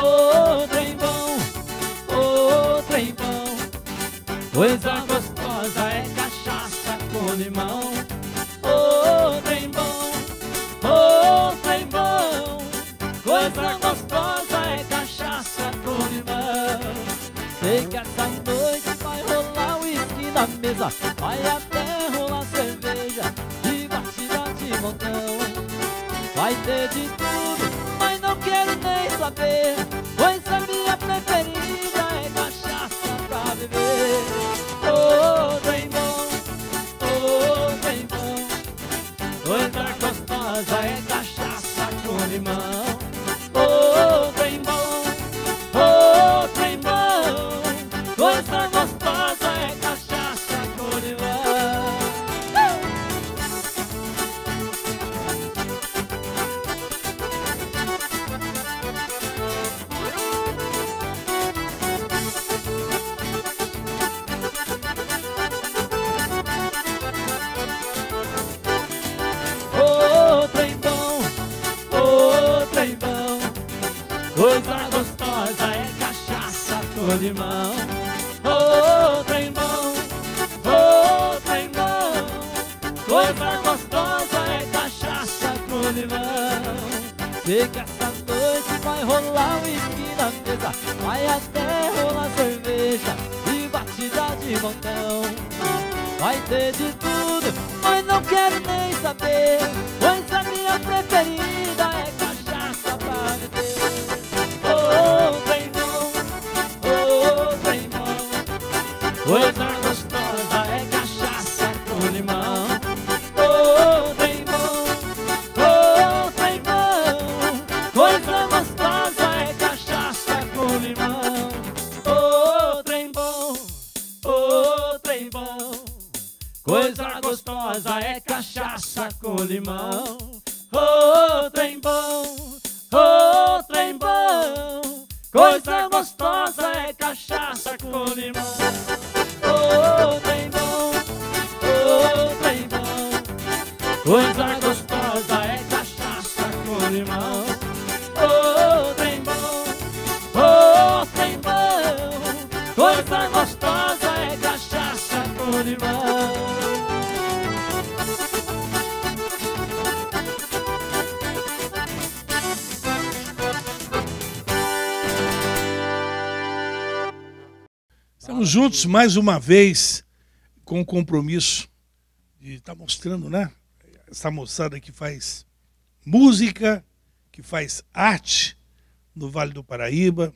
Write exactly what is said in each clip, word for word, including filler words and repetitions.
ô trem bom, ô trem bom. Coisa gostosa é cachaça com limão. Ô trem bom, ô trem bom. Coisa gostosa é cachaça com limão. Sei que essa noite vai rolar uísque na mesa, vai até rolar cerveja e batida de montão. Vai ter de tudo, mas não quero nem saber, pois a minha preferida é cachaça pra beber. Ô trem bom, ô trem bom. Coisa gostosa é cachaça com limão. Ô trem bom, ô trem bom. Coisa gostosa é cachaça com limão. Ô trem bom, ô trem bom. Coisa gostosa é cachaça com limão. Ô trem bom, ô trem bom. Coisa gostosa é cachaça com limão. Sei que essa noite vai rolar uísque na mesa, vai até rolar cerveja e batida de montão. Vai ter de tudo, mas não quero nem saber, pois a minha preferida é cachaça pra beber. Ô trem bom, ô trem bom. Coisa gostosa é cachaça com limão. Ô trem bom, ô trem bom. Coisa gostosa é cachaça com limão. Ô trem bom, ô trem bom. Coisa gostosa é cachaça com limão. Ô trem bom, ô trem bom. Coisa gostosa é cachaça com limão. Ô trem bom, ô trem bom. Coisa gostosa é cachaça com limão. Ô trem bom, ô trem bom. Coisa gostosa é cachaça com limão. Estamos juntos mais uma vez com o compromisso de estar mostrando, né? Essa moçada que faz música, que faz arte no Vale do Paraíba.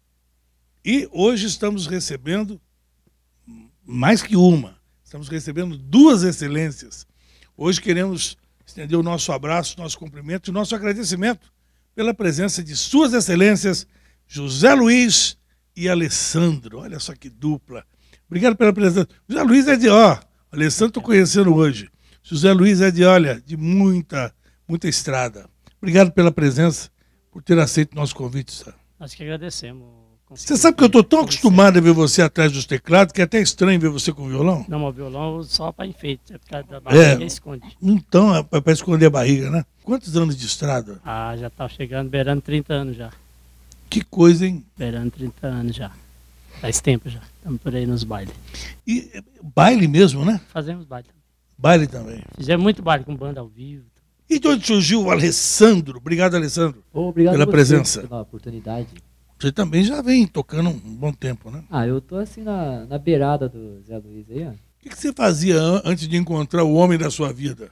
E hoje estamos recebendo mais que uma. Estamos recebendo duas excelências. Hoje queremos estender o nosso abraço, nosso cumprimento e nosso agradecimento pela presença de suas excelências, José Luiz e Alessandro. Olha só que dupla. Obrigado pela presença. José Luiz é de, ó, o Alessandro estou conhecendo hoje. José Luiz é de, olha, de muita, muita estrada. Obrigado pela presença, por ter aceito o nosso convite, Sá. Nós que agradecemos. Você sabe que eu estou tão acostumado a ver você atrás dos teclados, que é até estranho ver você com violão? Não, o violão só para enfeite, é por causa da barriga, É, esconde. Então, é para esconder a barriga, né? Quantos anos de estrada? Ah, já está chegando, beirando trinta anos já. Que coisa, hein? Beirando trinta anos já. Faz tempo já. Estamos por aí nos bailes. E baile mesmo, né? Fazemos baile também. Baile também. Fizemos muito baile com banda ao vivo. E de onde surgiu o Alessandro? Obrigado, Alessandro, Obrigado pela a você presença. pela oportunidade. Você também já vem tocando um bom tempo, né? Ah, eu tô assim na, na beirada do Zé Luiz aí, ó. O que, que você fazia an- antes de encontrar o homem da sua vida?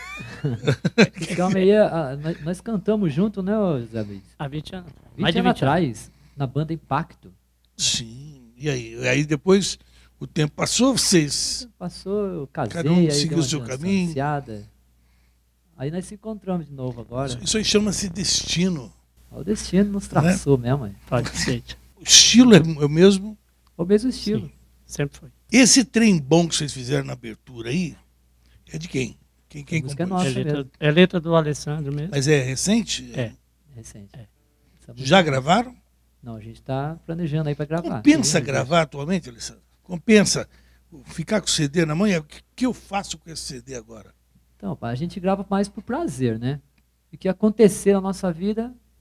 Calma aí, a- nós, nós cantamos junto, né, ô Zé Luiz? Há vinte anos. vinte Mais de anos vinte anos. atrás, na banda Impacto. Sim. E aí? E aí depois o tempo passou, vocês... Passou, eu casei, Cada um aí seguiu deu uma o seu caminho. distanciada. Aí nós se encontramos de novo agora. Isso aí chama-se destino. O destino nos traçou mesmo, é. Pode ser. O estilo é o mesmo. O mesmo estilo. Sim, sempre foi. Esse trem bom que vocês fizeram na abertura aí, é de quem? Quem, quem A música é compôs? É nossa letra, mesmo. é letra do Alessandro mesmo. Mas é recente? É. Recente. É. Essa música- Já gravaram? Não, a gente tá planejando aí pra gravar. Compensa Tem- gravar atualmente, Alessandro? Compensa ficar com o C D na mão? E O que que eu faço com esse C D agora? Então, a gente grava mais por prazer, né? O que acontecer na nossa vida,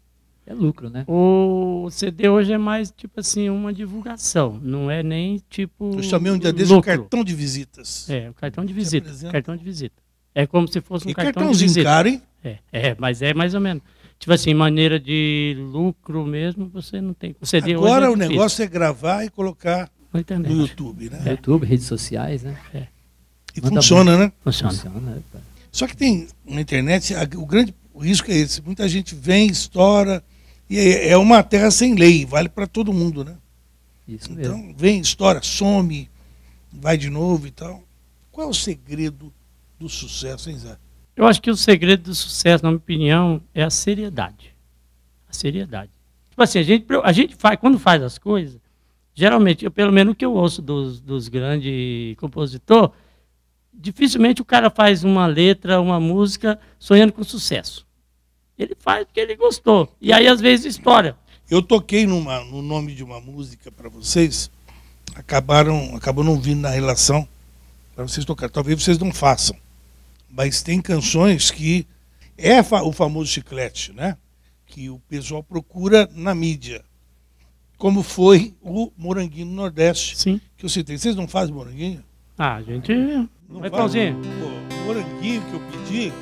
É lucro, né? O C D hoje é mais, tipo assim, uma divulgação. Não é nem, tipo, Eu chamei um dia desse um lucro. cartão de visitas. É, um cartão de Você visita. apresenta. Cartão de visita. É como se fosse um E cartão de cartãozinho visita. caro, hein? É, é, mas é mais ou menos. Tipo assim, maneira de lucro mesmo, você não tem. O C D Agora hoje o é difícil. negócio é gravar e colocar Na internet. no YouTube, né? YouTube, redes sociais, né? E Manda funciona, né? Funciona. Funciona. cara. Só que tem na internet, a- o grande risco é esse. Muita gente vem, estoura, e é é uma terra sem lei, vale para todo mundo, né? Isso mesmo. Então, vem, estoura, some, vai de novo e tal. Qual é o segredo do sucesso, hein, Zé? Eu acho que o segredo do sucesso, na minha opinião, é a seriedade. A seriedade. Tipo assim, a gente, a gente faz, quando faz as coisas, geralmente, eu, pelo menos o que eu ouço dos, dos grandes compositores, dificilmente o cara faz uma letra, uma música, sonhando com sucesso. Ele faz porque ele gostou. E aí, às vezes, estoura. Eu toquei numa, no nome de uma música para vocês, acabaram, acabou não vindo na relação para vocês tocar. Talvez vocês não façam, mas tem canções que é fa- o famoso chiclete, né? Que o pessoal procura na mídia, como foi o Moranguinho no Nordeste, Sim. que eu citei. Vocês não fazem moranguinho? Ah, a gente... Não Vai, fazem? Pauzinho. Pô, o moranguinho que eu pedi,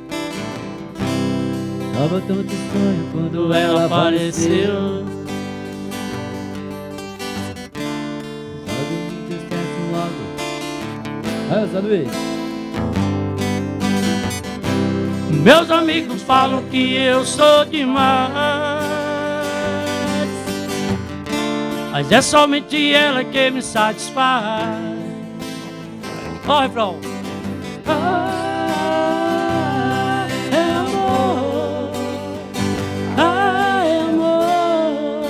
Tava tanto sonho quando Quando ela apareceu, Sabe, me esquece logo. Ah, Zé Luiz. meus amigos falam que eu sou demais, mas é somente ela que me satisfaz. Ó, refrão. Ah, é amor. Ah, é amor.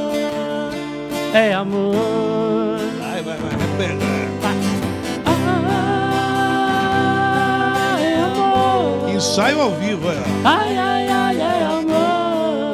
É amor. vai, vai, vai, repete. Ah, é amor. Ensaio ao vivo, olha. Ai, ai, ai, é amor.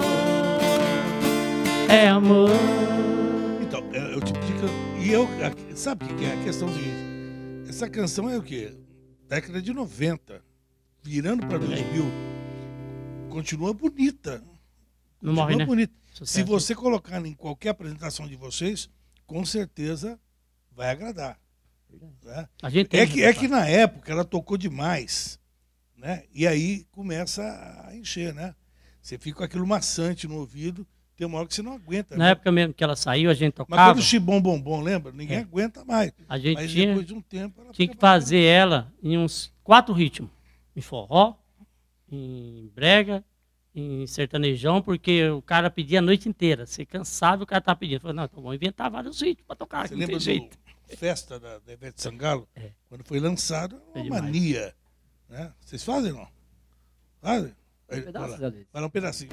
É amor. Então, é, eu te pedi que eu, e eu, a- sabe o que que é a questão seguinte? Essa canção é o quê? Década de noventa, virando para dois mil, continua bonita. Não Continua morre, né? bonita. Se Sucesso. você colocar em qualquer apresentação de vocês, com certeza vai agradar. Né? A gente tem É que, é que na época ela tocou demais, né? E aí começa a encher, né? Você fica com aquilo maçante no ouvido, tem uma hora que você não aguenta. Na né? época mesmo que ela saiu, a gente Mas tocava, quando o Chibom Bombom, lembra? Ninguém É. aguenta mais. a gente Mas tinha, depois de um tempo ela tinha fica que fazer ela em uns quatro ritmos. Em forró, em brega, em sertanejão, porque o cara pedia a noite inteira. Você cansava e o cara tava pedindo. Falei, não, então vamos inventar vários ritmos para tocar, Você não tem lembra jeito. do Festa da, da Ivete Sangalo? É. Quando foi lançado, É uma demais. mania. Né? Vocês fazem, não? Fazem? Aí, vai Pedaços, lá. Zé Luiz. Vai lá um pedacinho.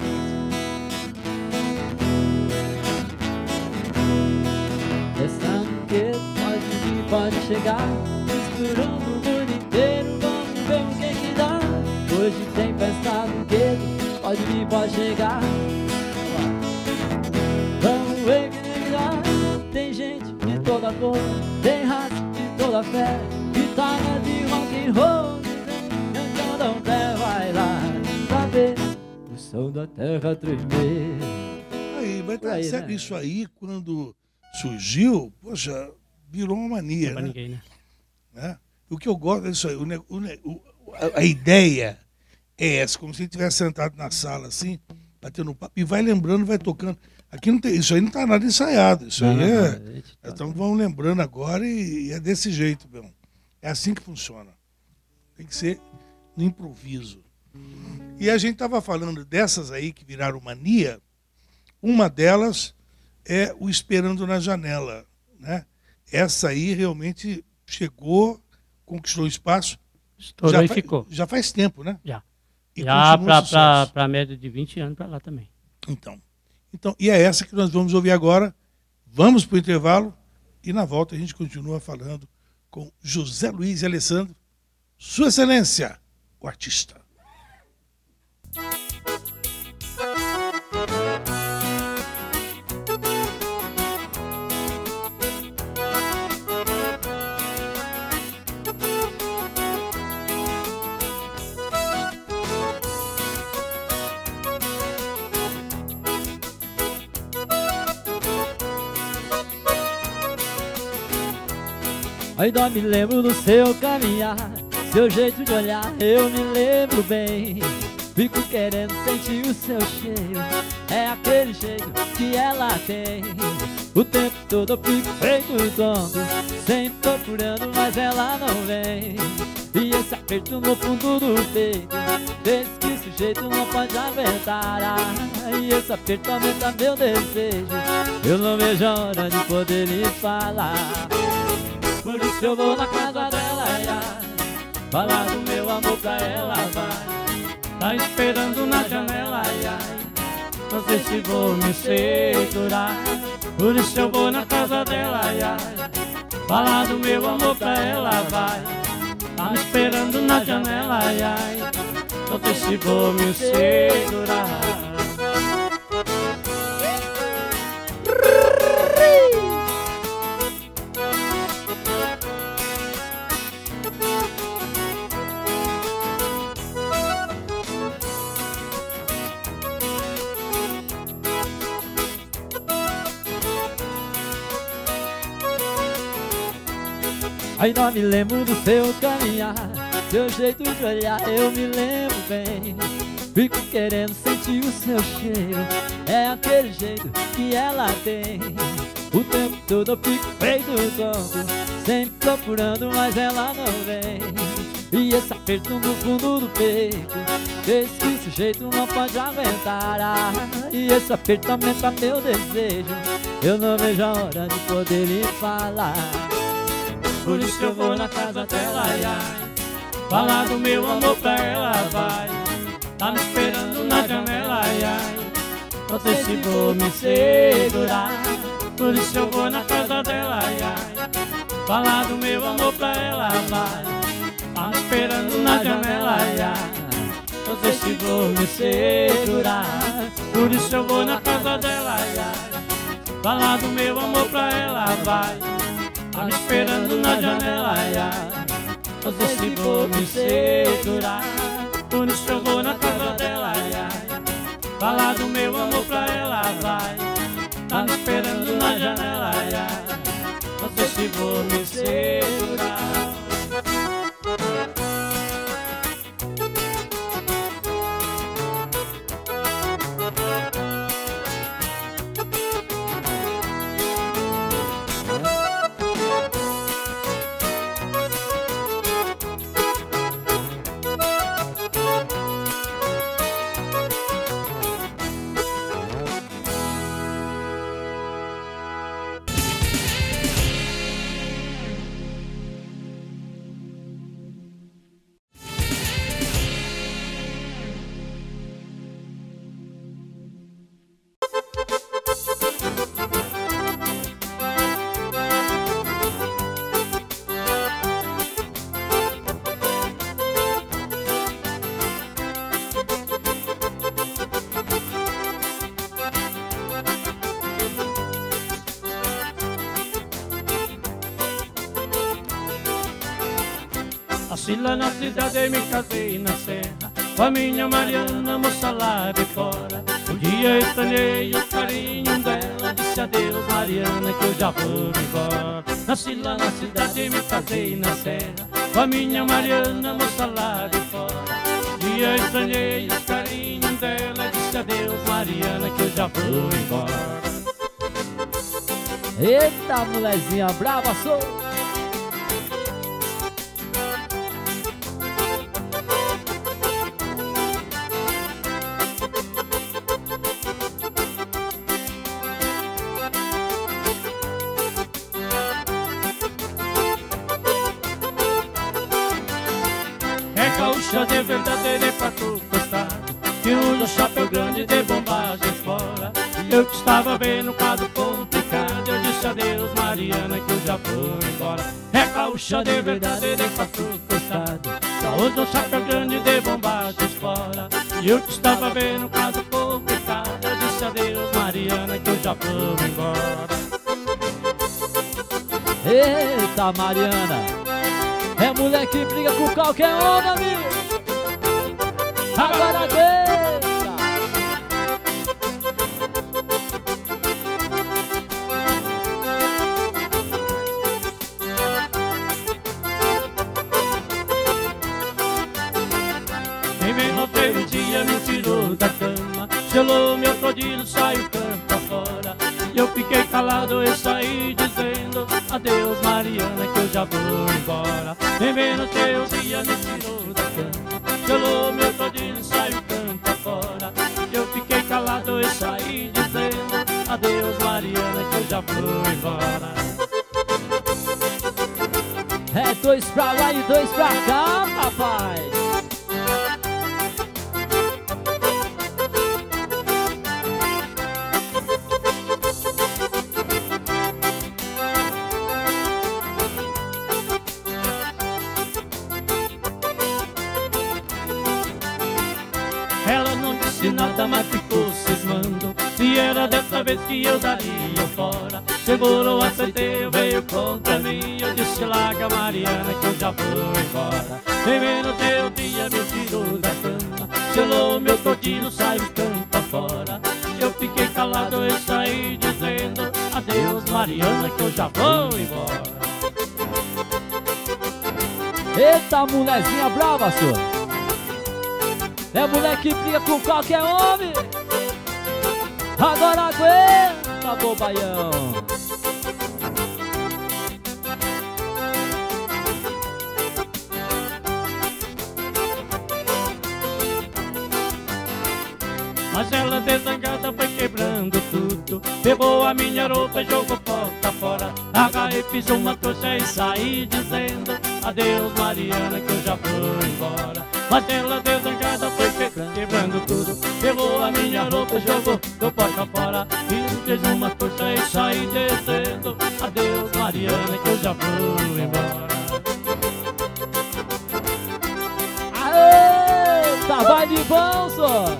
Pensando que pode vir, pode chegar. Misturando o mundo inteiro, vamos ver o que que dá. Hoje tem festa no gueto, pode vir, pode chegar. Vamos ver o que que dá. Tem gente de toda cor, tem raça de toda fé. Guitarra de rock and roll, cantando um pé, vai lá pra ver o som da terra tremer. Aí, vai Por estar aí, certo. né? Isso aí, quando surgiu, poxa, virou uma mania, Pra né? ninguém, né? Né? O que eu gosto é isso aí. O, ne- o ne- o- a, a ideia é essa, como se ele estivesse sentado na sala assim, batendo papo, e vai lembrando, vai tocando. Aqui não tem, isso aí não está nada ensaiado. Isso aí Não, é. não, a gente Nós tá- estamos vamos lembrando agora e, e é desse jeito, meu. É assim que funciona. Tem que ser no improviso. E a gente estava falando dessas aí que viraram mania. Uma delas é o Esperando na Janela, né? Essa aí realmente chegou, conquistou espaço. Estourou e fa- ficou. já faz tempo, né? Já. E Já continua pra, um pra, sucesso. pra média de vinte anos pra lá também. Então, então, e é essa que nós vamos ouvir agora. Vamos para o intervalo e na volta a gente continua falando com José Luiz e Alessandro, Sua Excelência, o artista. Ainda me lembro do seu caminhar, seu jeito de olhar, eu me lembro bem. Fico querendo sentir o seu cheiro, é aquele jeito que ela tem. O tempo todo eu fico feito tonto, sempre procurando, mas ela não vem. E esse aperto no fundo do peito, desde que esse jeito não pode aguentar. Ah, e esse aperto aumenta meu desejo, eu não vejo a hora de poder lhe falar. Por isso eu vou na casa dela, ai, falar do meu amor pra ela, vai. Tá esperando na janela, ai, ai, não sei se vou me segurar. Por isso eu vou na casa dela, ai, ai, falar do meu amor pra ela, vai. Tá me esperando na janela, ai, ai, não sei se vou me segurar. Ainda me lembro do seu caminhar, seu jeito de olhar, eu me lembro bem. Fico querendo sentir o seu cheiro, é aquele jeito que ela tem. O tempo todo eu fico feito tonto, sempre procurando, mas ela não vem. E esse aperto no fundo do peito, esse que esse jeito não pode aguentar. Ah, e esse aperto aumenta meu desejo, eu não vejo a hora de poder lhe falar. Por isso eu vou na casa dela, ai, ai, falar do meu amor pra ela, vai. Tá me esperando na janela, ai, ai, não sei se vou me segurar. Por isso eu vou na casa dela, ai, ai, falar do meu amor pra ela, vai. Tá me esperando na janela, ai, ai, não sei se vou me segurar. Por isso eu vou na casa dela, ai, ai, falar do meu amor pra ela, vai. Tá me esperando na janela, ai, ai, não sei se vou me segurar. Por isso eu vou na casa dela, ai, ai, falar do meu amor pra ela, vai. Tá me esperando na janela, ai, ai, não sei se vou me segurar. Nasci lá na cidade e me casei na serra, com a minha Mariana, moça lá de fora. Um dia estranhei o carinho dela, disse adeus Mariana que eu já vou embora. Nasci lá na cidade e me casei na serra, com a minha Mariana, moça lá de fora. Um dia estranhei o carinho dela, disse adeus Mariana que eu já vou embora. Eita, molezinha brava, sou. Gaúcha de verdadeira pra tu gostar, que usa chapéu grande de bombagens fora. Eu que estava vendo o caso complicado, eu disse adeus Mariana que eu já vou embora. É gaúcha de verdadeira pra tu gostar, só usa um chapéu grande de bombagens fora. E eu que estava vendo o caso complicado, eu disse adeus Mariana que eu já vou embora. Eita, Mariana, é mulher que briga com qualquer homem, amigo. Agora deixa. Gelou meu todilho, saiu campo afora. E eu fiquei calado e saí dizendo: adeus Mariana, que eu já vou embora. Vem ver no teu dia, me tirou da cama. Gelou meu todilho, saiu campo afora. E eu fiquei calado e saí dizendo: adeus Mariana, que eu já vou embora. É dois pra lá e dois pra cá, papai. Ela não disse nada, mas ficou cismando se era dessa vez que eu daria fora. Segurou, aceitei, veio contra mim. Eu disse: larga Mariana, que eu já vou embora. Vem ver no teu dia, me tirou da cama. Gelou meu todinho, saiu campo afora. Eu fiquei calado e saí dizendo: adeus Mariana, que eu já vou embora. Eita, mulherzinha brava, senhor. É mulher que briga com qualquer homem. Agora aguenta, bobaião. Mas ela desangada foi quebrando tudo. Pegou a minha roupa e jogou porta fora. Agarrei, fiz uma trouxa e saí dizendo: adeus Mariana, que eu já vou embora. Mas ela desangada foi quebrando tudo. Pegou a minha roupa e jogou do porta fora. E fez uma trouxa e saí dizendo: adeus Mariana, que eu já vou embora. Aê, tá vai de bom, só.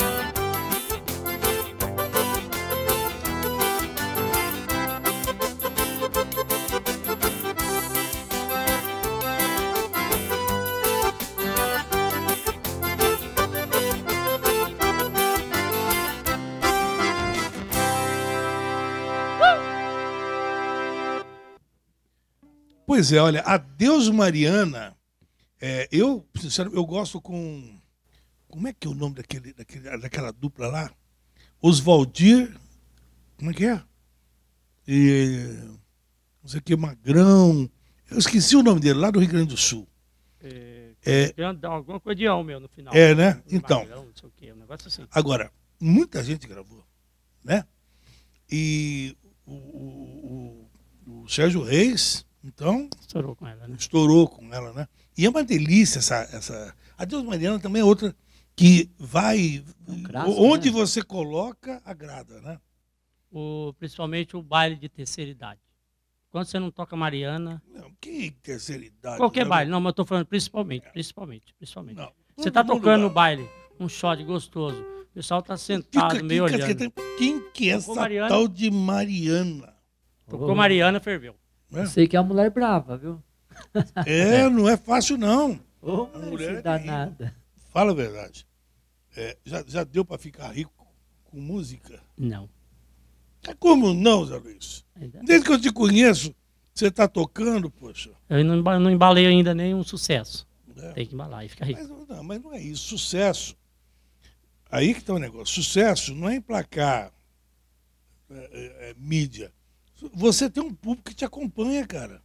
Pois é, olha, adeus Mariana, é, eu, sinceramente, eu gosto com, como é que é o nome daquele, daquele, daquela dupla lá? Oswaldir, como é que é? E, não sei o que, Magrão, eu esqueci o nome dele, lá do Rio Grande do Sul. É, É, alguma coisa de alma, meu, no final. é, né? Então, Magrão, não sei o quê, um negócio assim. agora, muita gente gravou, né? E o, o, o, o Sérgio Reis, então, Estourou com ela, né? estourou com ela, né? E é uma delícia essa... essa... Adeus Mariana também é outra que vai... Um clássico, onde né? você coloca, agrada, né? O, principalmente o baile de terceira idade. Quando você não toca Mariana, Não, que terceira idade. qualquer né? baile, não, mas eu tô falando principalmente, principalmente, principalmente. Não, Você todo tá mundo tocando vai. no baile, um shot gostoso, o pessoal tá sentado, Fica aqui, meio olhando. casquetando. Quem que é Tocou essa Mariana? tal de Mariana? Tocou Mariana, ferveu. Né? Sei que é uma mulher brava, viu? É, não é fácil, não. Ô, A mulher mulher é danada. Fala a verdade. É, já, já deu para ficar rico com música? Não. É como não, Zé Luiz? Ainda não. Desde que eu te conheço, você está tocando, poxa. Eu não emba- não embalei ainda nenhum sucesso. né? Tem que embalar e ficar rico. Mas, não, mas não é isso. Sucesso. Aí que está o negócio. Sucesso não é emplacar é, é, é, mídia. Você tem um público que te acompanha, cara.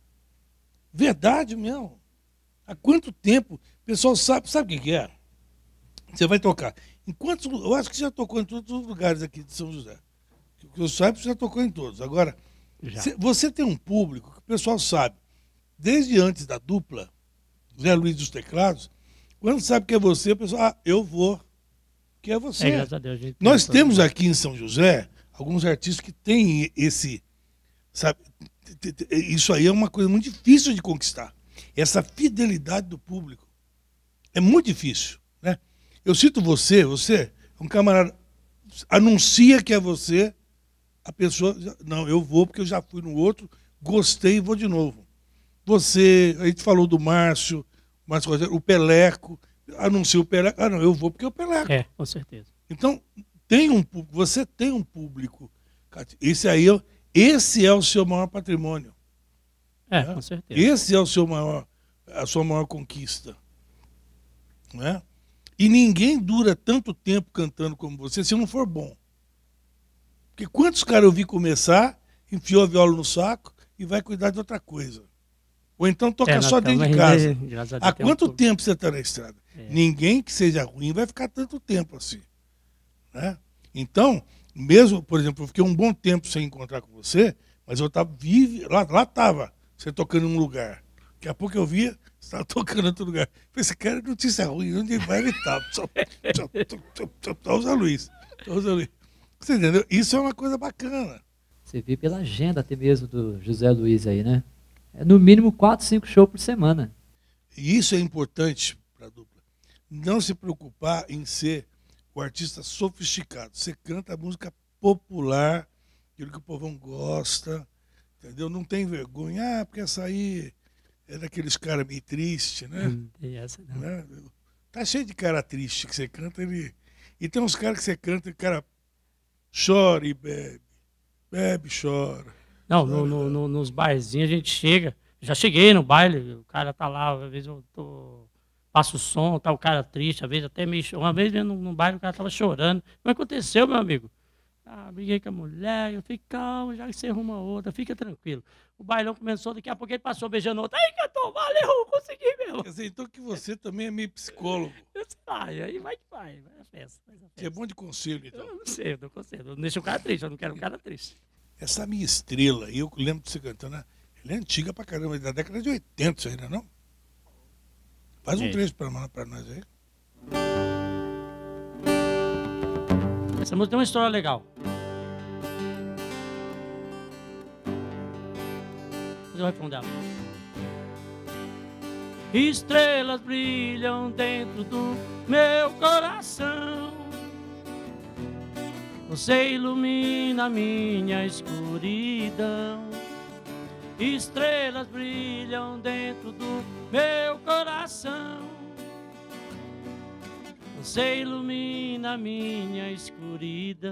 Verdade mesmo. Há quanto tempo o pessoal sabe, sabe o que que é? Você vai tocar. Em quantos, eu acho que você já tocou em todos os lugares aqui de São José. O que eu saiba, você já tocou em todos. Agora, Já. cê- você tem um público que o pessoal sabe, desde antes da dupla, Zé Luiz dos Teclados, quando sabe que é você, o pessoal, ah, eu vou, que é você. É, graças a Deus. a gente Nós tem- temos aqui em São José alguns artistas que têm esse, sabe, t- t- isso aí é uma coisa muito difícil de conquistar. Essa fidelidade do público é muito difícil, né? Eu cito você, você é um camarada, anuncia que é você, a pessoa, já- não, eu vou porque eu já fui no outro, gostei e vou de novo. Você, a gente falou do Márcio, Márcio Rogério, o Peleco, anuncia o Peleco, ah não, eu vou porque é o Peleco. É, com certeza. Então, tem um, pú- você tem um público. Cati. Esse aí, é- esse é o seu maior patrimônio. É, né? com certeza. Esse é o seu maior, a sua maior conquista. Né? E ninguém dura tanto tempo cantando como você se não for bom. Porque quantos caras eu vi começar, enfiou a viola no saco e vai cuidar de outra coisa. Ou então toca É, só nós dentro de estamos casa. ainda, graças a Há Deus, tem um quanto pouco. tempo você está na estrada? É. Ninguém que seja ruim vai ficar tanto tempo assim. Né? Então, mesmo, por exemplo, eu fiquei um bom tempo sem encontrar com você, mas eu tava vive, lá lá estava você tocando em um lugar. Daqui a pouco eu via, você estava tocando em outro lugar. Eu falei, esse cara é notícia ruim, onde ele vai ele estava? Só, só, só, só, só o Zé Luiz. Só o Zé Luiz. Você entendeu? Isso é uma coisa bacana. Você vê pela agenda até mesmo do José Luiz aí, né? É no mínimo quatro, cinco shows por semana. E isso é importante para a dupla. Não se preocupar em ser o artista sofisticado. Você canta a música popular, aquilo que o povão gosta, entendeu? Não tem vergonha, ah, porque essa aí é daqueles caras meio tristes, né? Não tem essa, não. né? Tá cheio de cara triste que você canta, ele... e tem uns caras que você canta e o cara chora e bebe, bebe e chora. Não, no, no, no- nos barzinhos a gente chega. Já cheguei no baile, o cara tá lá, às vezes eu tô, passo o som, tá o cara triste, às vezes até meio. cho- Uma vez no, no baile o cara tava chorando. O que aconteceu, meu amigo? Ah, briguei com a mulher, eu fiquei calmo, já que você arruma outra, fica tranquilo. O bailão começou, daqui a pouco ele passou beijando outra. Aí, cantor, valeu, consegui mesmo. Quer dizer, então que você também é meio psicólogo. Eu sei lá, e aí vai que vai, vai a festa, vai a Você é festa. bom de conselho, então. Eu não sei, eu não consigo, eu não deixo o cara triste, eu não quero o cara triste. Essa minha estrela, eu lembro de você cantando, né? Ela é antiga pra caramba, é da década de oitenta, isso ainda não? Faz um É. trecho pra, pra nós aí. Essa música tem uma história legal. Você vai fundar. Estrelas brilham dentro do meu coração. Você ilumina a minha escuridão. Estrelas brilham dentro do meu coração. Você ilumina a minha escuridão.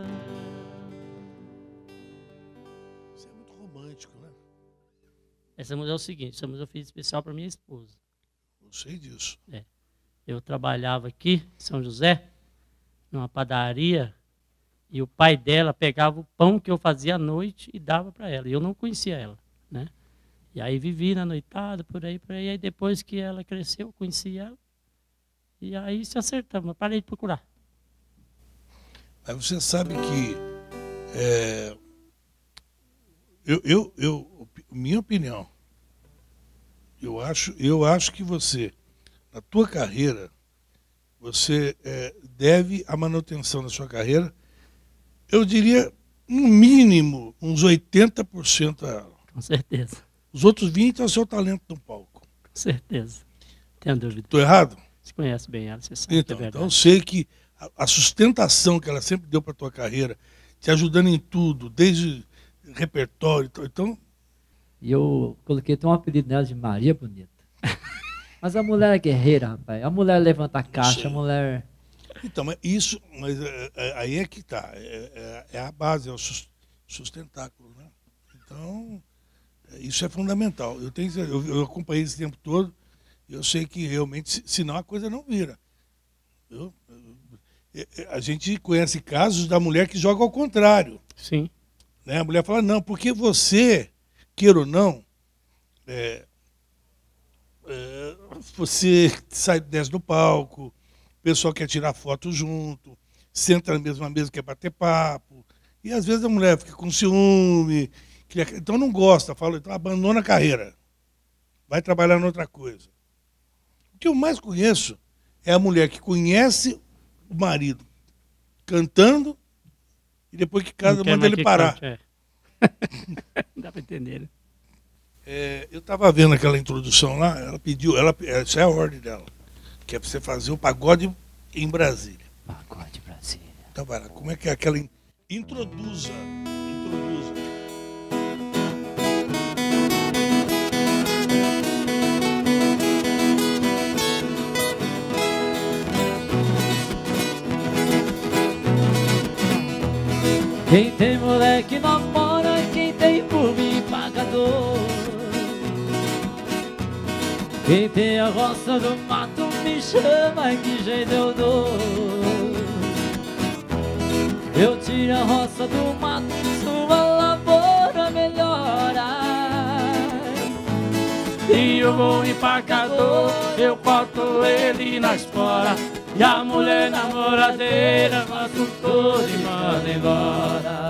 Você é muito romântico, né? Essa música é o seguinte, essa música eu fiz especial para minha esposa. Eu sei disso. Eu trabalhava aqui em São José, numa padaria, e o pai dela pegava o pão que eu fazia à noite e dava para ela. E eu não conhecia ela, né? E aí vivi na noitada, por aí, por aí. Aí depois que ela cresceu, eu conheci ela. E aí se acertamos, eu parei de procurar. Mas você sabe que é, eu, eu, eu, minha opinião, eu acho, eu acho que você, na tua carreira, você é, deve a manutenção da sua carreira, eu diria, no mínimo, uns oitenta por cento a ela. Com certeza, Os outros vinte por cento é o seu talento no palco. com certeza. Tenho dúvida. Estou errado? Você conhece bem ela, você sabe que é Então, verdade. então eu sei que a, a sustentação que ela sempre deu para tua carreira, te ajudando em tudo, desde repertório, e tal, então E eu coloquei até um apelido nela de Maria Bonita. Mas a mulher é guerreira, rapaz. A mulher levanta a caixa, sei. a mulher... Então, mas isso, mas é, é, aí é que tá, é, é, é a base, é o sus- sustentáculo, né? Então, é, isso é fundamental. Eu, tenho, eu, eu acompanhei esse tempo todo, e eu sei que realmente, se- senão a coisa não vira. Eu- eu- é, a gente conhece casos da mulher que joga ao contrário. Sim, Né? A mulher fala, não, porque você, queira ou não, é, é, você sai, desce do palco, o pessoal quer tirar foto junto, senta na mesma mesa, quer bater papo, e às vezes a mulher fica com ciúme, quer- então não gosta, fala, então abandona a carreira, vai trabalhar em outra coisa. O que eu mais conheço é a mulher que conhece o marido cantando e depois que casa não quer manda mais ele que parar. cante, é. Dá para entender, né? É, eu estava vendo aquela introdução lá, ela pediu, ela, essa é a ordem dela, que é para você fazer o pagode em Brasília. Pagode Brasília. Então vai lá, como é que é aquela... in- Introduza, introduza. Quem tem moleque namora, quem tem por mim pagador. Quem tem a roça do mato me chama, que jeito eu dou. Eu tiro a roça do mato, sua lavoura melhora. E o bom empacador, eu corto ele na espora. E a mulher namoradeira, mato todo e manda embora.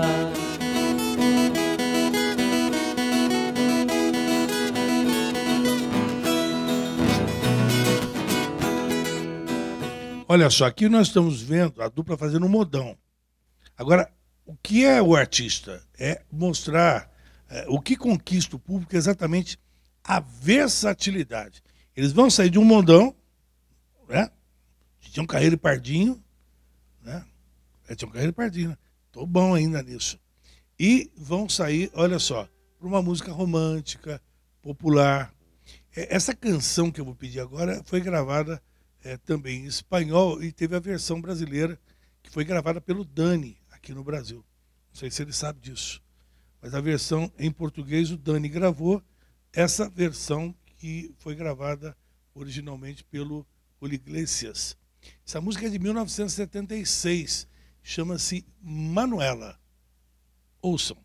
Olha só, aqui nós estamos vendo a dupla fazendo um modão. Agora, o que é o artista? É mostrar é, o que conquista o público, é exatamente a versatilidade. Eles vão sair de um modão, né? Tinha um Carreiro e Pardinho, né? É, tinha um Carreiro e Pardinho, né? Tô bom ainda nisso. E vão sair, olha só, para uma música romântica, popular. É, essa canção que eu vou pedir agora foi gravada É, também em espanhol, e teve a versão brasileira que foi gravada pelo Dani aqui no Brasil. Não sei se ele sabe disso, mas a versão em português o Dani gravou, essa versão que foi gravada originalmente pelo Julio Iglesias. Essa música é de mil novecentos e setenta e seis, chama-se Manuela. Ouçam.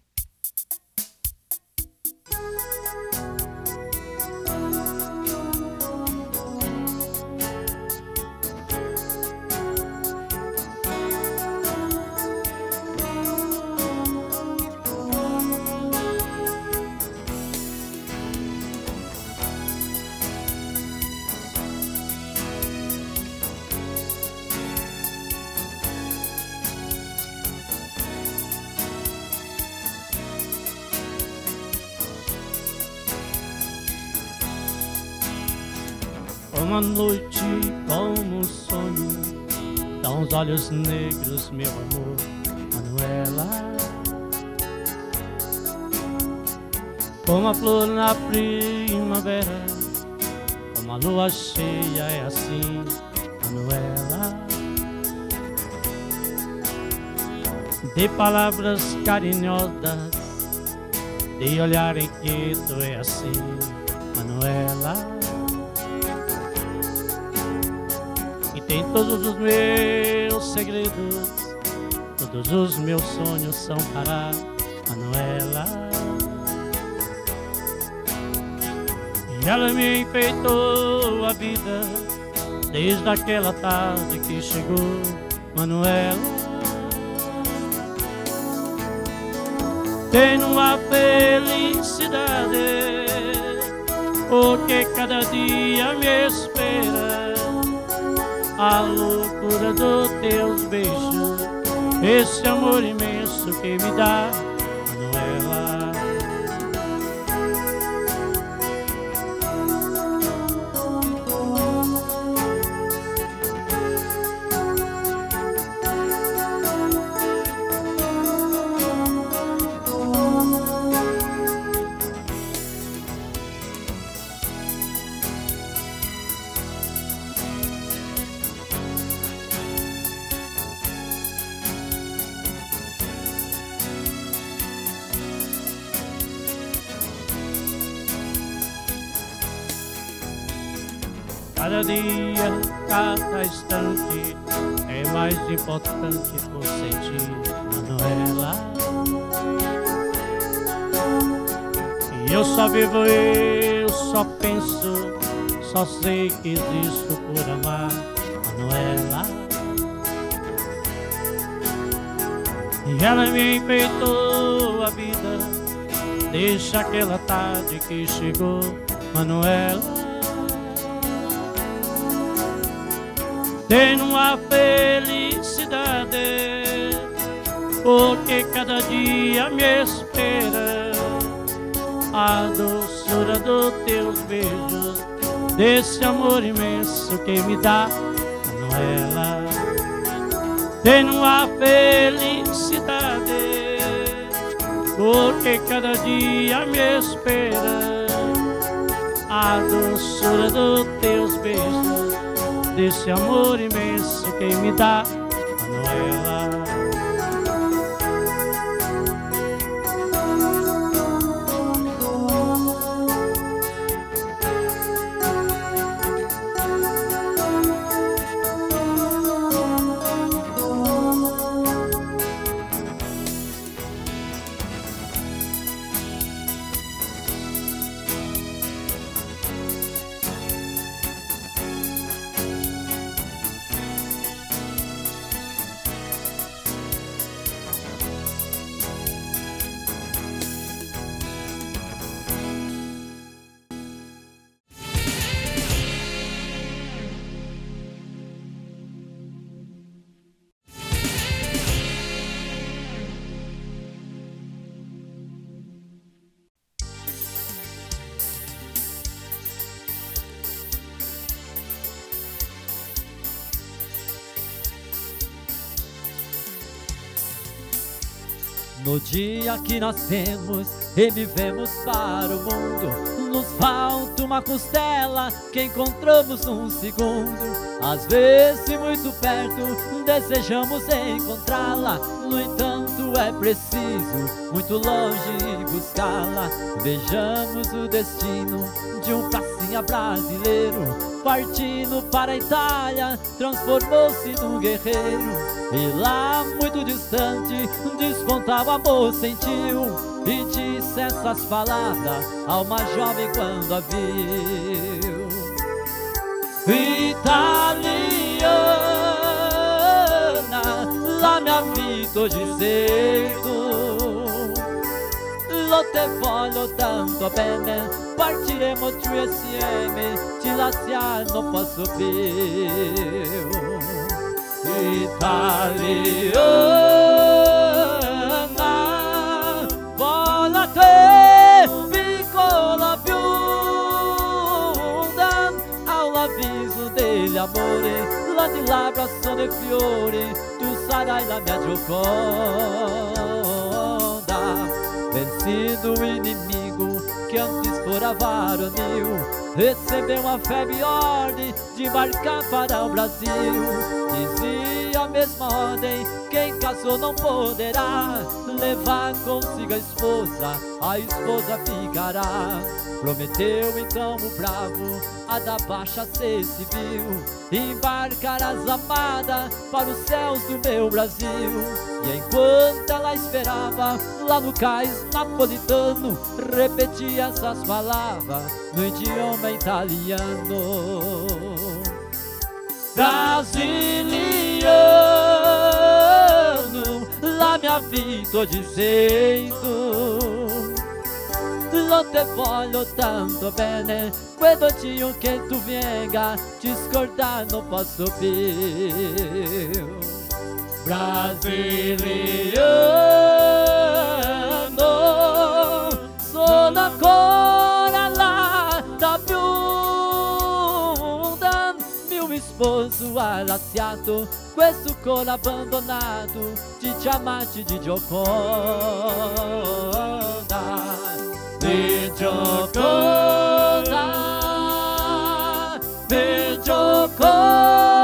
Uma noite como um sonho, dão os olhos negros, meu amor, Manuela. Como a flor na primavera, como a lua cheia, é assim, Manuela. De palavras carinhosas, de olhar inquieto, é assim, Manuela. Tem todos os meus segredos, todos os meus sonhos são para Manuela. E ela me enfeitou a vida desde aquela tarde que chegou, Manuela. Tenho uma felicidade, porque cada dia me espera a loucura dos teus beijos, esse amor imenso que me dá, Manuela. Cada dia, cada instante é mais importante por sentir, Manuela. E eu só vivo, eu só penso, só sei que existo por amar, Manuela. E ela me enfeitou a vida, deixa aquela tarde que chegou, Manuela. Tenho uma felicidade, porque cada dia me espera a doçura dos teus beijos, desse amor imenso que me dá, Manuela. Tenho uma felicidade, porque cada dia me espera a doçura dos teus beijos, desse amor imenso que me dá, Manuela. No dia que nascemos e vivemos para o mundo, nos falta uma costela que encontramos num segundo. Às vezes muito perto, desejamos encontrá-la. No entanto é preciso muito longe buscá-la. Vejamos o destino de um pracinha brasileiro, partindo para a Itália, transformou-se num guerreiro. E lá, muito distante, despontava o amor sentiu, e disse essas palavras a uma jovem quando a viu. Italiana, la mia vita oggi sento, lo te voglio tanto bene, partiremo giù insieme, ci lasciar non posso più. Italiana, vola te, piccola bionda, all'avviso degli amori, là di labbra sono i fiori, tu sarai la mia Gioconda. Vencido o inimigo que antes fora varonil, recebeu uma febre ordem de embarcar para o Brasil. Dizia a mesma ordem, quem casou não poderá levar consigo a esposa, a esposa ficará. Prometeu então o bravo a da baixa ser civil, embarcar as amadas para os céus do meu Brasil. E enquanto ela esperava, lá no cais napolitano, repetia essas palavras no idioma italiano. Brasiliano, la mia vita oggi sento, lo te voglio tanto bene, quando dia che tu venga, ti scordar non posso più. Brasiliano, sono ancora là da bionda, mio sposo ha lasciato questo cuore abbandonato, ti chiamati di Gioconda, di Gioconda, di Gioconda.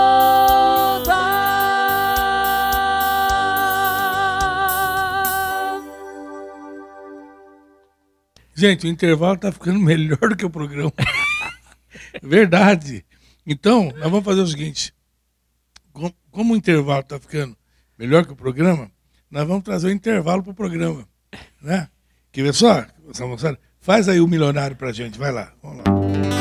Gente, o intervalo tá ficando melhor do que o programa. Verdade. Então, nós vamos fazer o seguinte. Como, como o intervalo tá ficando melhor que o programa, nós vamos trazer o intervalo pro programa, né? Quer ver só? Faz aí o milionário pra gente, vai lá. Vamos lá.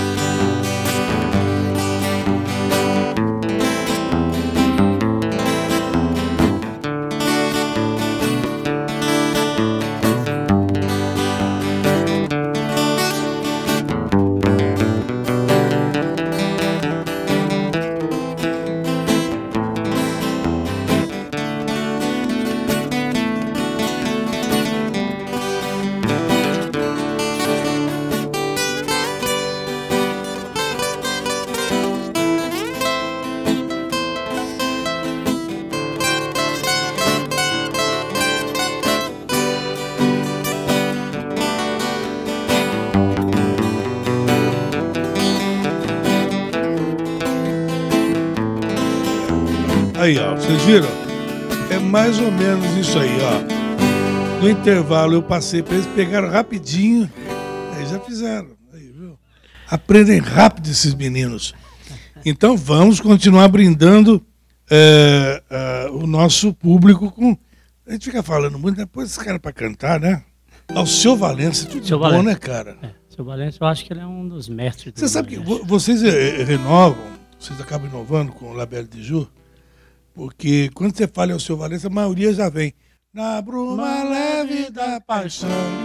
Aí, ó, vocês viram? É mais ou menos isso aí, ó. No intervalo eu passei para eles, pegaram rapidinho, aí já fizeram. Aí, viu? Aprendem rápido esses meninos. Então vamos continuar brindando é, é, o nosso público com... A gente fica falando muito, depois esse cara para cantar, né? Ao seu Valença, tudo Seu bom, Valença. né, cara? É, seu Valença, eu acho que ele é um dos mestres. Você sabe que vo- vocês eh, renovam, vocês acabam inovando com o Labelle de Jour, porque quando você fala ao seu Valença, a maioria já vem na bruma leve da paixão.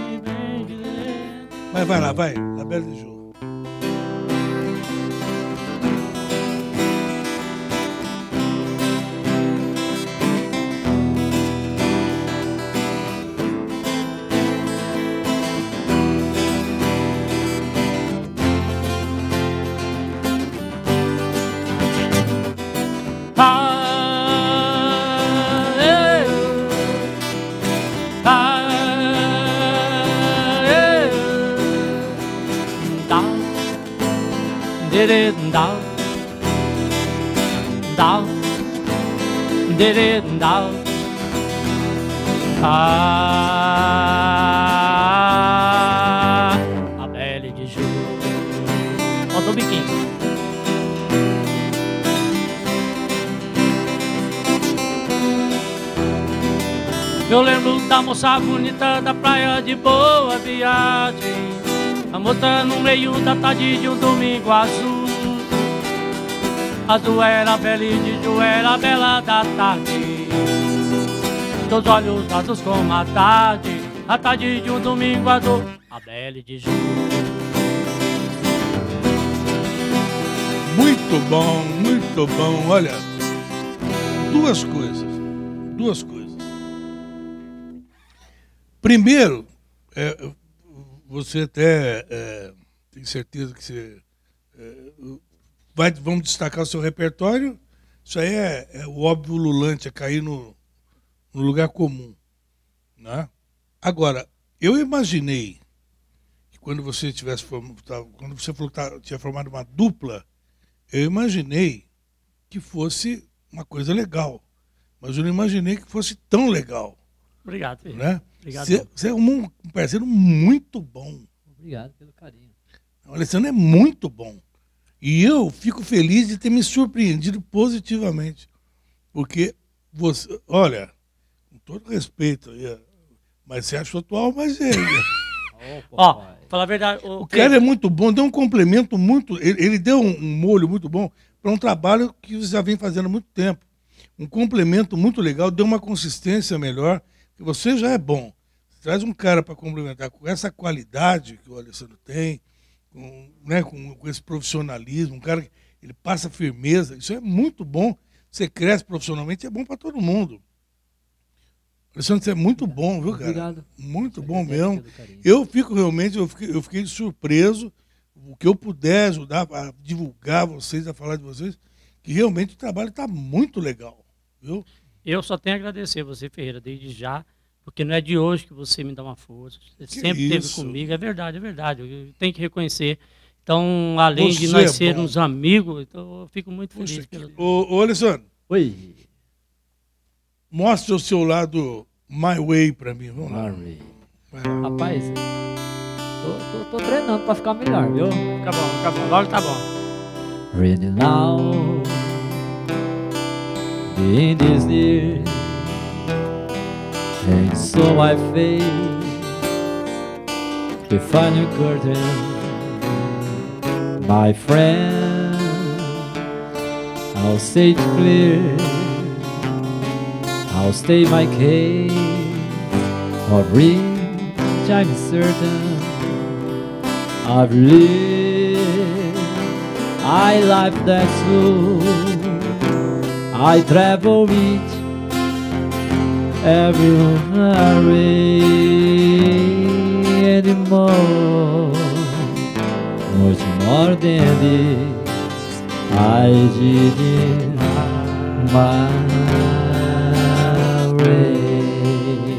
Mas vai lá, vai, Labelle de Jour. Dididindal, dal, dididindal. Ah, a Belle de Ju. Faltou o biquinho. Eu lembro da moça bonita da praia de Boa Viagem, a moça no meio da tarde de um domingo azul. Azul era a Belle de Ju, era a bela da tarde, seus olhos azuis como a tarde, a tarde de um domingo azul, a Belle de Ju. Muito bom, muito bom. Olha, duas coisas, duas coisas. Primeiro, é, você até é, tem certeza que você é, vai, vamos destacar o seu repertório. Isso aí é, é o óbvio ululante, é cair no, no lugar comum, né? Agora, eu imaginei que quando você tivesse formado, quando você falou que tá, tinha formado uma dupla, eu imaginei que fosse uma coisa legal, mas eu não imaginei que fosse tão legal. Obrigado, filho. Né? Obrigado. Você, você é um parceiro muito bom. Obrigado pelo carinho. O Alessandro é muito bom. E eu fico feliz de ter me surpreendido positivamente. Porque você, olha, com todo respeito, mas você achou tua alma gêmea. Ó, falar a verdade. O, O cara é muito bom, deu um complemento muito. Ele, ele deu um, um molho muito bom para um trabalho que você já vem fazendo há muito tempo. Um complemento muito legal, deu uma consistência melhor, que você já é bom. Você traz um cara para complementar com essa qualidade que o Alessandro tem, com, né, com, com esse profissionalismo, um cara que ele passa firmeza, isso é muito bom. Você cresce profissionalmente, é bom para todo mundo. Alessandro, você é muito bom, viu, cara? Obrigado. Muito Eu bom agradeço mesmo. pelo carinho. Eu fico realmente, eu fiquei, eu fiquei surpreso, o que eu puder ajudar a divulgar vocês, a falar de vocês, que realmente o trabalho está muito legal, viu? Eu só tenho a agradecer você, Ferreira, desde já, porque não é de hoje que você me dá uma força. Você Que sempre esteve isso? comigo, é verdade, é verdade. Eu tenho que reconhecer. Então, além de Você nós é sermos amigos, então eu fico muito feliz. Poxa, pelo... que- Ô, ô, Alessandro, Oi, mostra o seu lado my way para mim, vamos lá. Harry. Vai lá. Rapaz, tô, tô, tô treinando pra ficar melhor, viu? Tá bom, tá bom, logo tá bom. Ready now, in this year, and so I face the final curtain, my friend. I'll say it clear, I'll state my case, of which I'm certain I've lived. I life that's slow, I travel with every hurry anymore, much more than this I did in my way.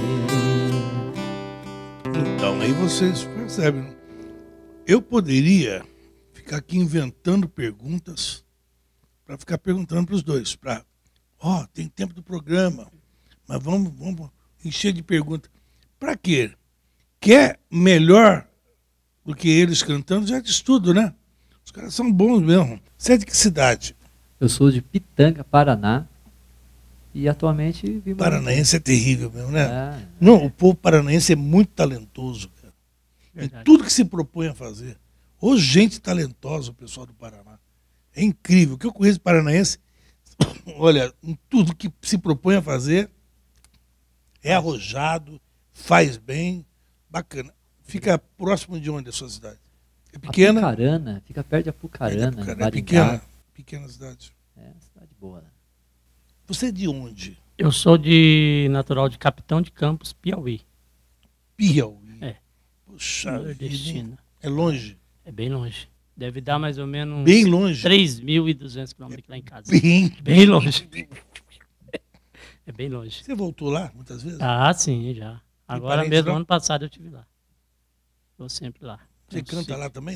Então, aí vocês percebem, né? Eu poderia ficar aqui inventando perguntas para ficar perguntando para os dois, para, ó, tem tempo do programa, mas vamos, vamos encher de perguntas. Para quê? Quer melhor do que eles cantando, já diz tudo, né? Os caras são bons mesmo. Você é de que cidade? Eu sou de Pitanga, Paraná, e atualmente vivo... Paranaense é terrível mesmo, né? É, Não, o povo paranaense é muito talentoso, cara. Em Verdade. tudo que se propõe a fazer. Ô, gente talentosa, o pessoal do Paraná. É incrível. O que eu conheço de paranaense, olha, em tudo que se propõe a fazer, é arrojado, faz bem, bacana. Fica próximo de onde a sua cidade? É pequena? Apucarana, fica perto de Apucarana, É, em é Maringá. pequena. Pequena cidade. É, cidade boa. Né? Você é de onde? Eu sou de natural de Capitão de Campos, Piauí. Piauí. É. Puxa vida, hein? Nordestina. É longe. É bem longe. Deve dar mais ou menos uns Bem longe. três mil e duzentos quilômetros lá em casa. Bem. Bem longe. É bem longe. Você voltou lá muitas vezes? Ah, sim, já. Agora parente mesmo, lá? ano passado eu estive lá. Estou sempre lá. Você Então, canta sim. lá também? Não?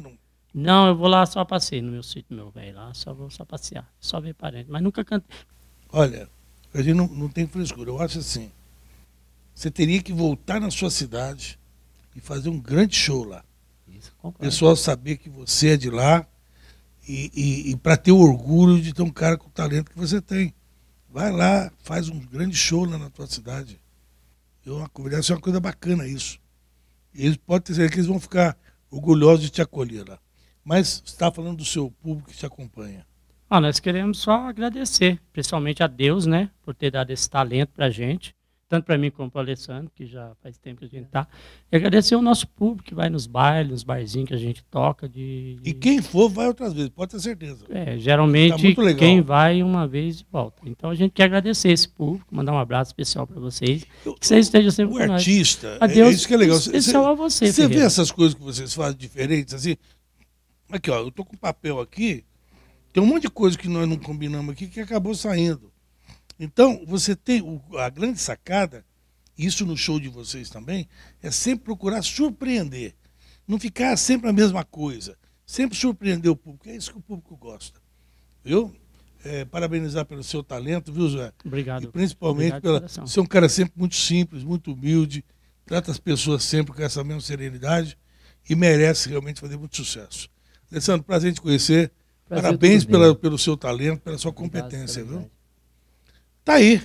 Não, eu vou lá só passeio no meu sítio, meu velho. Lá só vou só passear, só ver parente. Mas nunca cantei. Olha, a gente não, não tem frescura. Eu acho assim, você teria que voltar na sua cidade e fazer um grande show lá. Isso, O concordo. pessoal saber que você é de lá e, e, e para ter o orgulho de ter um cara com o talento que você tem. Vai lá, faz um grande show lá na tua cidade. Eu acho uma coisa bacana isso. E eles podem ter certeza que eles vão ficar orgulhosos de te acolher lá. Mas você está falando do seu público que te acompanha. Ah, nós queremos só agradecer, principalmente a Deus, né, por ter dado esse talento pra gente, tanto para mim como para o Alessandro, que já faz tempo que a gente tá. E agradecer o nosso público que vai nos bailes, nos barzinhos que a gente toca. De, de... E quem for, vai outras vezes, pode ter certeza. É, Tá geralmente muito legal. quem vai uma vez volta. Então a gente quer agradecer esse público, mandar um abraço especial para vocês. Que vocês estejam sempre O com nós. artista, A é Deus, isso que é legal. especial a você, Você vê Ferreira. essas coisas que vocês fazem diferentes, assim? Aqui, ó, eu tô com papel aqui, tem um monte de coisa que nós não combinamos aqui que acabou saindo. Então, você tem o- a grande sacada, isso no show de vocês também, é sempre procurar surpreender. Não ficar sempre a mesma coisa. Sempre surpreender o público. É isso que o público gosta. Viu? É, parabenizar pelo seu talento, viu, Zé? Obrigado. E principalmente Obrigado de pela. coração. Você é um cara sempre muito simples, muito humilde, trata as pessoas sempre com essa mesma serenidade e merece realmente fazer muito sucesso. Alessandro, prazer em te conhecer. Prazer Parabéns todo pela, meu. pelo seu talento, pela sua Obrigado competência, pela viu? amizade. Tá aí.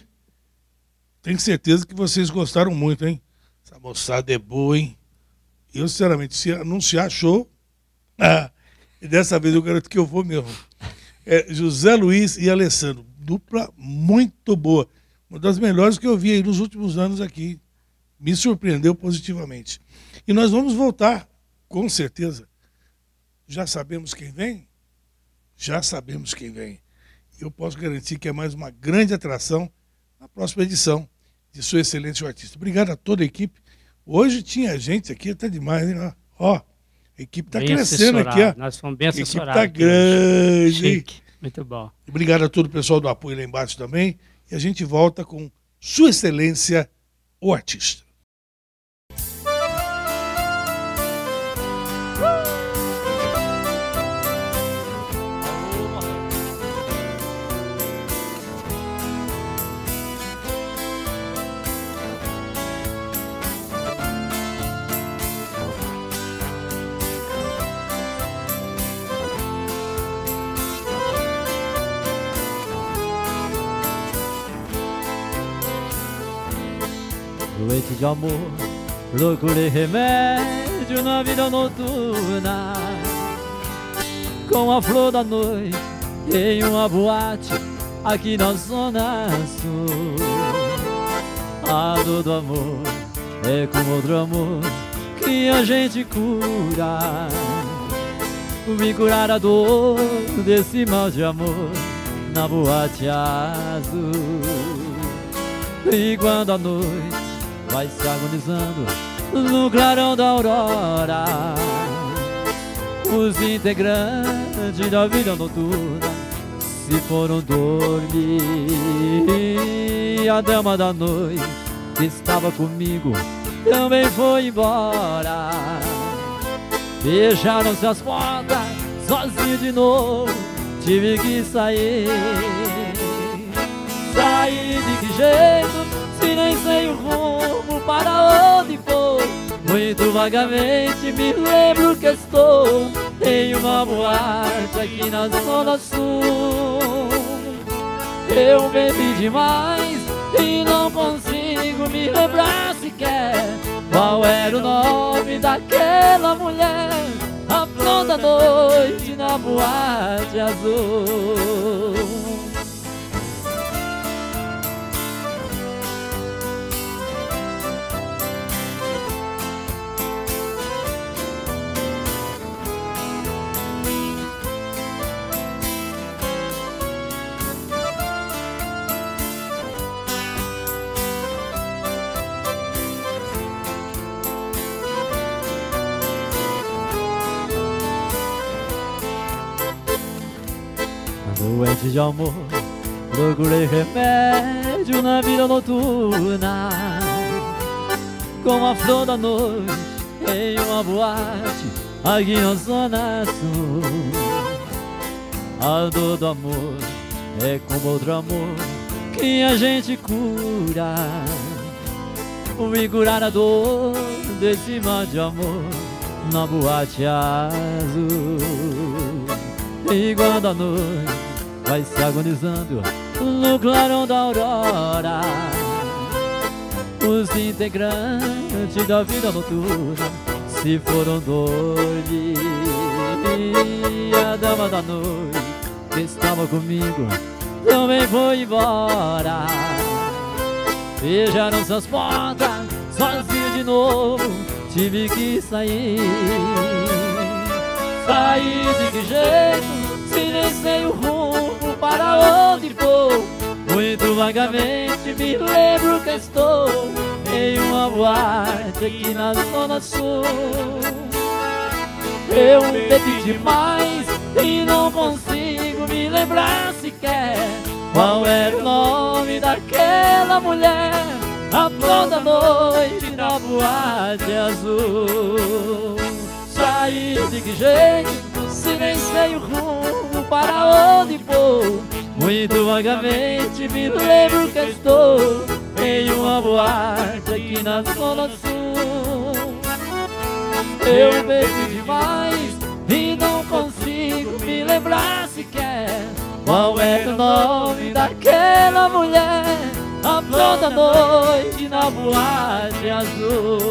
Tenho certeza que vocês gostaram muito, hein? Essa moçada é boa, hein? Eu, sinceramente, se anunciar show, ah, e dessa vez eu garanto que eu vou mesmo. É José Luiz e Alessandro, dupla muito boa. Uma das melhores que eu vi aí nos últimos anos aqui. Me surpreendeu positivamente. E nós vamos voltar, com certeza. Já sabemos quem vem? Já sabemos quem vem. Eu posso garantir que é mais uma grande atração na próxima edição de Sua Excelência o Artista. Obrigado a toda a equipe. Hoje tinha gente aqui, até demais, hein? Ó, a equipe está Bem crescendo aqui, assessorado. ó. Nós fomos bem A equipe assessorados. está aqui hoje. grande, hein? Chique. Muito bom. Obrigado a todo o pessoal do apoio lá embaixo também. E a gente volta com Sua Excelência o Artista. Doente de amor, procurei remédio na vida noturna. Com a flor da noite em uma boate aqui na zona sul. A dor do amor é como outro amor que a gente cura. Vim curar a dor desse mal de amor na boate azul. E quando a noite vai se agonizando no clarão da aurora, os integrantes da vida noturna se foram dormir. A dama da noite que estava comigo também foi embora. Fecharam-se as portas, sozinho de novo tive que sair. Sair de que jeito, se nem sei o rumo para onde for. Muito vagamente me lembro que estou em uma boate aqui na zona sul. Eu bebi demais e não consigo me lembrar sequer qual era o nome daquela mulher, a flor da noite na boate azul. Doente de amor, procurei remédio na vida noturna. Com a flor da noite em uma boate aqui na Zona Sul. A dor do amor é como outro amor que a gente cura. Vim curar a dor desse mar de amor na boate azul. E quando a noite vai se agonizando no clarão da aurora, os integrantes da vida noturna se foram dois. E a dama da noite que estava comigo também foi embora. Fecharam suas portas, sozinho de novo, tive que sair. Sair de que jeito, se nem sei o rumo para onde vou. Muito vagamente me lembro que estou em uma boate aqui na Zona Sul. Eu bebi demais e não consigo me lembrar sequer qual era o nome daquela mulher, a flor da noite na boate azul. Saí de que jeito, se nem sei o rumo para onde vou. Muito vagamente me lembro que estou em uma boate aqui na Zona Sul. Eu bebi demais e não consigo me lembrar sequer qual é o nome daquela mulher, a flor da noite na boate azul.